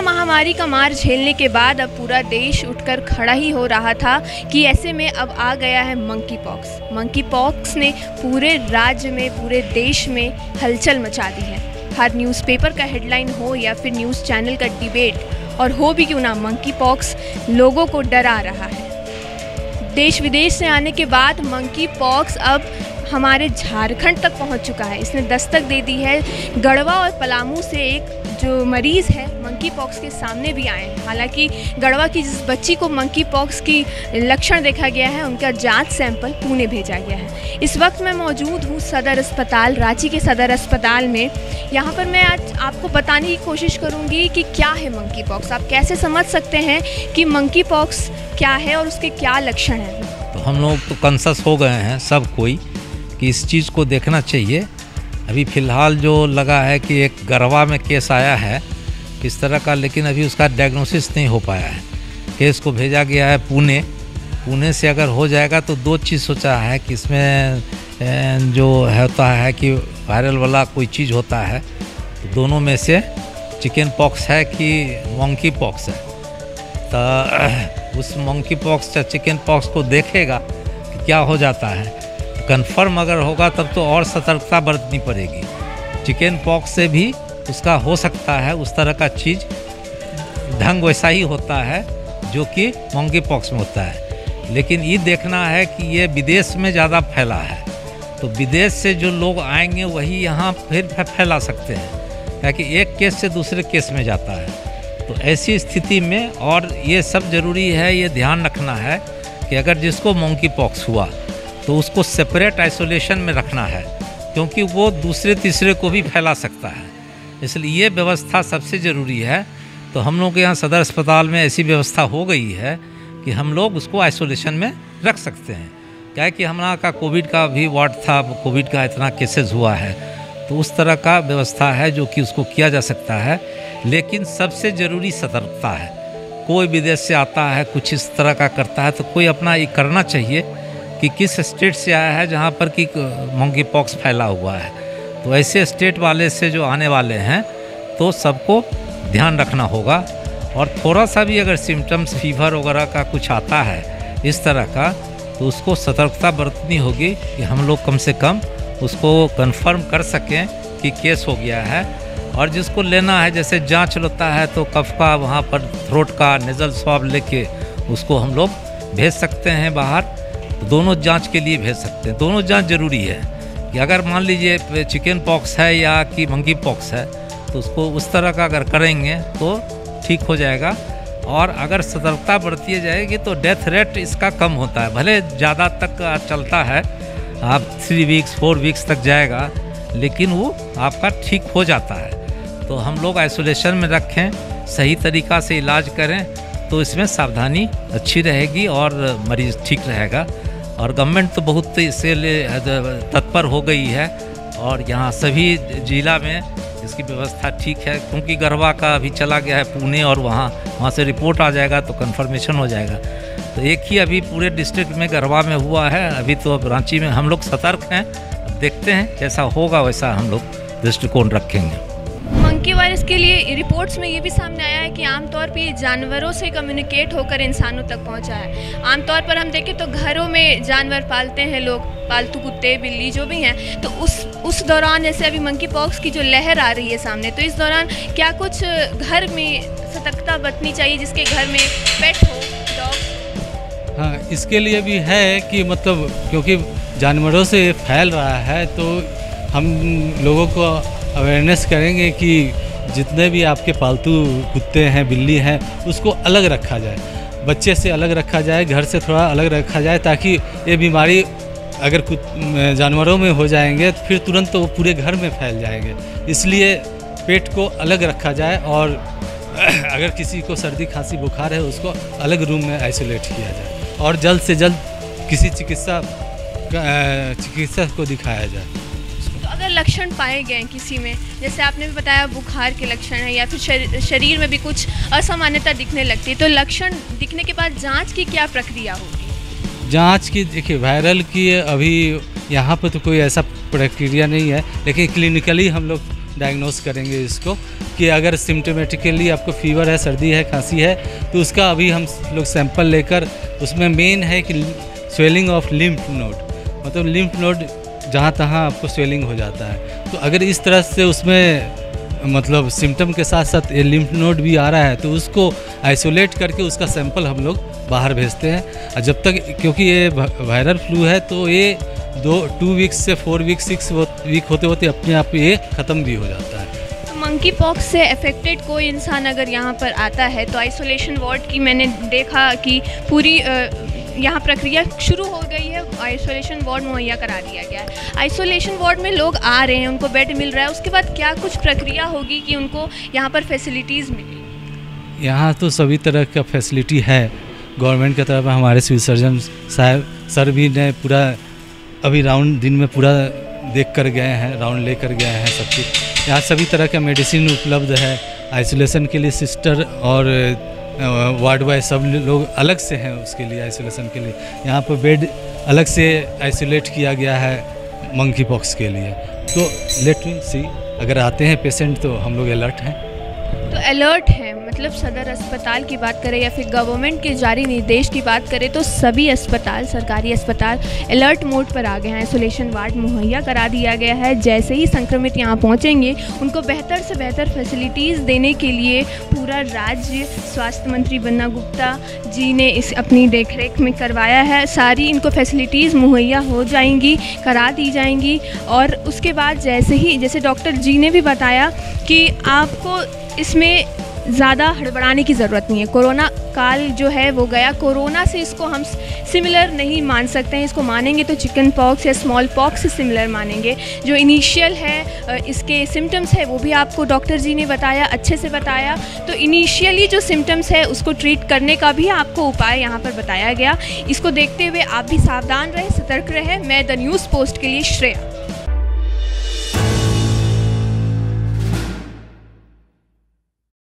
Corona महामारी का मार झेलने के बाद अब पूरा देश उठकर खड़ा ही हो रहा था कि ऐसे में अब आ गया है मंकी पॉक्स। मंकी पॉक्स ने पूरे राज्य में, पूरे देश में हलचल मचा दी है। हर न्यूज़पेपर का हेडलाइन हो या फिर न्यूज़ चैनल का डिबेट और हो भी क्यों ना, मंकी पॉक्स लोगों को डरा रहा है। देश विदेश से आने के बाद मंकी पॉक्स अब हमारे झारखंड तक पहुंच चुका है। इसने दस्तक दे दी है। गढ़वा और पलामू से एक जो मरीज़ है मंकी पॉक्स के सामने भी आए हैं। हालांकि गढ़वा की जिस बच्ची को मंकी पॉक्स की लक्षण देखा गया है, उनका जांच सैंपल पुणे भेजा गया है। इस वक्त मैं मौजूद हूँ सदर अस्पताल, रांची के सदर अस्पताल में। यहाँ पर मैं आज आपको बताने की कोशिश करूँगी कि क्या है मंकी पॉक्स, आप कैसे समझ सकते हैं कि मंकी पॉक्स क्या है और उसके क्या लक्षण हैं। तो हम लोग तो कंसस हो गए हैं सब कोई कि इस चीज़ को देखना चाहिए। अभी फ़िलहाल जो लगा है कि एक गढ़वा में केस आया है इस तरह का, लेकिन अभी उसका डायग्नोसिस नहीं हो पाया है। केस को भेजा गया है पुणे। पुणे से अगर हो जाएगा तो दो चीज़ सोचा है कि इसमें जो होता है कि वायरल वाला कोई चीज़ होता है, तो दोनों में से चिकन पॉक्स है कि मंकी पॉक्स है। तो उस मंकी पॉक्स या चिकन पॉक्स को देखेगा कि क्या हो जाता है। कंफर्म अगर होगा तब तो और सतर्कता बरतनी पड़ेगी। चिकन पॉक्स से भी उसका हो सकता है उस तरह का चीज़, ढंग वैसा ही होता है जो कि मंकी पॉक्स में होता है। लेकिन ये देखना है कि ये विदेश में ज़्यादा फैला है, तो विदेश से जो लोग आएंगे वही यहाँ फिर फैला सकते हैं, क्योंकि एक केस से दूसरे केस में जाता है। तो ऐसी स्थिति में और ये सब ज़रूरी है, ये ध्यान रखना है कि अगर जिसको मंकी पॉक्स हुआ तो उसको सेपरेट आइसोलेशन में रखना है, क्योंकि वो दूसरे तीसरे को भी फैला सकता है। इसलिए ये व्यवस्था सबसे ज़रूरी है। तो हम लोग के यहाँ सदर अस्पताल में ऐसी व्यवस्था हो गई है कि हम लोग उसको आइसोलेशन में रख सकते हैं। क्या है कि हमारा का कोविड का भी वार्ड था, कोविड का इतना केसेस हुआ है, तो उस तरह का व्यवस्था है जो कि उसको किया जा सकता है। लेकिन सबसे ज़रूरी सतर्कता है। कोई विदेश से आता है, कुछ इस तरह का करता है, तो कोई अपना ये करना चाहिए कि किस स्टेट से आया है जहाँ पर कि मंकी पॉक्स फैला हुआ है। तो ऐसे स्टेट वाले से जो आने वाले हैं तो सबको ध्यान रखना होगा। और थोड़ा सा भी अगर सिम्टम्स, फीवर वगैरह का कुछ आता है इस तरह का, तो उसको सतर्कता बरतनी होगी कि हम लोग कम से कम उसको कंफर्म कर सकें कि केस हो गया है। और जिसको लेना है, जैसे जांच होता है तो कफ का, वहाँ पर थ्रोट का नेज़ल स्वाब लेके उसको हम लोग भेज सकते हैं बाहर। दोनों जांच के लिए भेज सकते हैं। दोनों जांच ज़रूरी है कि अगर मान लीजिए चिकन पॉक्स है या कि मंकी पॉक्स है, तो उसको उस तरह का अगर करेंगे तो ठीक हो जाएगा। और अगर सतर्कता बरती जाएगी तो डेथ रेट इसका कम होता है। भले ज़्यादा तक चलता है, आप 3 वीक्स 4 वीक्स तक जाएगा, लेकिन वो आपका ठीक हो जाता है। तो हम लोग आइसोलेशन में रखें, सही तरीक़ा से इलाज करें, तो इसमें सावधानी अच्छी रहेगी और मरीज़ ठीक रहेगा। और गवर्नमेंट तो बहुत इसके लिए तत्पर हो गई है और यहाँ सभी जिला में इसकी व्यवस्था ठीक है, क्योंकि गढ़वा का अभी चला गया है पुणे और वहाँ से रिपोर्ट आ जाएगा तो कंफर्मेशन हो जाएगा। तो एक ही अभी पूरे डिस्ट्रिक्ट में गढ़वा में हुआ है। अभी तो अब रांची में हम लोग सतर्क हैं, देखते हैं कैसा होगा वैसा हम लोग दृष्टिकोण रखेंगे। मंकी वायरस के लिए रिपोर्ट्स में ये भी सामने आया है कि आमतौर पर ये जानवरों से कम्युनिकेट होकर इंसानों तक पहुंचा है। आमतौर पर हम देखें तो घरों में जानवर पालते हैं लोग, पालतू कुत्ते, बिल्ली जो भी हैं, तो उस दौरान जैसे अभी मंकी पॉक्स की जो लहर आ रही है सामने, तो इस दौरान क्या कुछ घर में सतर्कता बरतनी चाहिए जिसके घर में पेट हो, डॉग? हाँ, इसके लिए भी है कि मतलब क्योंकि जानवरों से फैल रहा है, तो हम लोगों को अवेयरनेस करेंगे कि जितने भी आपके पालतू कुत्ते हैं, बिल्ली हैं, उसको अलग रखा जाए, बच्चे से अलग रखा जाए, घर से थोड़ा अलग रखा जाए, ताकि ये बीमारी अगर जानवरों में हो जाएंगे तो फिर तुरंत तो वो पूरे घर में फैल जाएंगे। इसलिए पेट को अलग रखा जाए और अगर किसी को सर्दी खांसी बुखार है उसको अलग रूम में आइसोलेट किया जाए और जल्द से जल्द किसी चिकित्सक को दिखाया जाए। अगर लक्षण पाए गए किसी में, जैसे आपने भी बताया बुखार के लक्षण है या फिर शरीर में भी कुछ असामान्यता दिखने लगती है, तो लक्षण दिखने के बाद जांच की क्या प्रक्रिया होगी? जांच की देखिए, वायरल की अभी यहाँ पर तो कोई ऐसा प्रक्रिया नहीं है, लेकिन क्लिनिकली हम लोग डायग्नोस करेंगे इसको कि अगर सिम्टोमेटिकली आपको फीवर है, सर्दी है, खांसी है, तो उसका अभी हम लोग सैंपल लेकर, उसमें मेन है कि स्वेलिंग ऑफ लिम्फ नोड, मतलब लिम्फ नोड जहाँ तहाँ आपको स्वेलिंग हो जाता है। तो अगर इस तरह से उसमें मतलब सिम्टम के साथ साथ ये लिम्फ नोड भी आ रहा है तो उसको आइसोलेट करके उसका सैंपल हम लोग बाहर भेजते हैं। और जब तक, क्योंकि ये वायरल फ्लू है तो ये 2 वीक्स से 4 वीक 6 वीक होते होते अपने आप ये ख़त्म भी हो जाता है। मंकी पॉक्स से अफेक्टेड कोई इंसान अगर यहाँ पर आता है तो आइसोलेशन वार्ड की मैंने देखा कि पूरी यहाँ प्रक्रिया शुरू हो गई है, आइसोलेशन वार्ड मुहैया करा दिया गया है। आइसोलेशन वार्ड में लोग आ रहे हैं, उनको बेड मिल रहा है, उसके बाद क्या कुछ प्रक्रिया होगी कि उनको यहाँ पर फैसिलिटीज़ मिलेगी? यहाँ तो सभी तरह का फैसिलिटी है गवर्नमेंट की तरफ। हमारे सिविल सर्जन साहब सर भी ने पूरा अभी राउंड दिन में पूरा देख कर गए हैं, राउंड ले कर गए हैं सब कुछ। यहाँ सभी तरह का मेडिसिन उपलब्ध है। आइसोलेशन के लिए सिस्टर और वार्ड वाइज सब लोग अलग से हैं उसके लिए, आइसोलेशन के लिए। यहाँ पर बेड अलग से आइसोलेट किया गया है मंकी पॉक्स के लिए। तो लेट मी सी, अगर आते हैं पेशेंट तो हम लोग अलर्ट हैं। तो अलर्ट है मतलब सदर अस्पताल की बात करें या फिर गवर्नमेंट के जारी निर्देश की बात करें तो सभी अस्पताल, सरकारी अस्पताल अलर्ट मोड पर आ गए हैं। आइसोलेशन वार्ड मुहैया करा दिया गया है। जैसे ही संक्रमित यहाँ पहुँचेंगे उनको बेहतर से बेहतर फैसिलिटीज़ देने के लिए पूरा राज्य स्वास्थ्य मंत्री बन्ना गुप्ता जी ने इस अपनी देखरेख में करवाया है। सारी इनको फैसिलिटीज़ मुहैया हो जाएंगी, करा दी जाएंगी। और उसके बाद जैसे डॉक्टर जी ने भी बताया कि आपको इसमें ज़्यादा हड़बड़ाने की ज़रूरत नहीं है। कोरोना काल जो है वो गया, कोरोना से इसको हम सिमिलर नहीं मान सकते हैं। इसको मानेंगे तो चिकन पॉक्स या स्मॉल पॉक्स से सिमिलर मानेंगे। जो इनिशियल है इसके सिम्टम्स है वो भी आपको डॉक्टर जी ने बताया, अच्छे से बताया। तो इनिशियली जो सिम्टम्स है उसको ट्रीट करने का भी आपको उपाय यहाँ पर बताया गया। इसको देखते हुए आप भी सावधान रहें, सतर्क रहें। मैं द न्यूज़ पोस्ट के लिए श्रेया।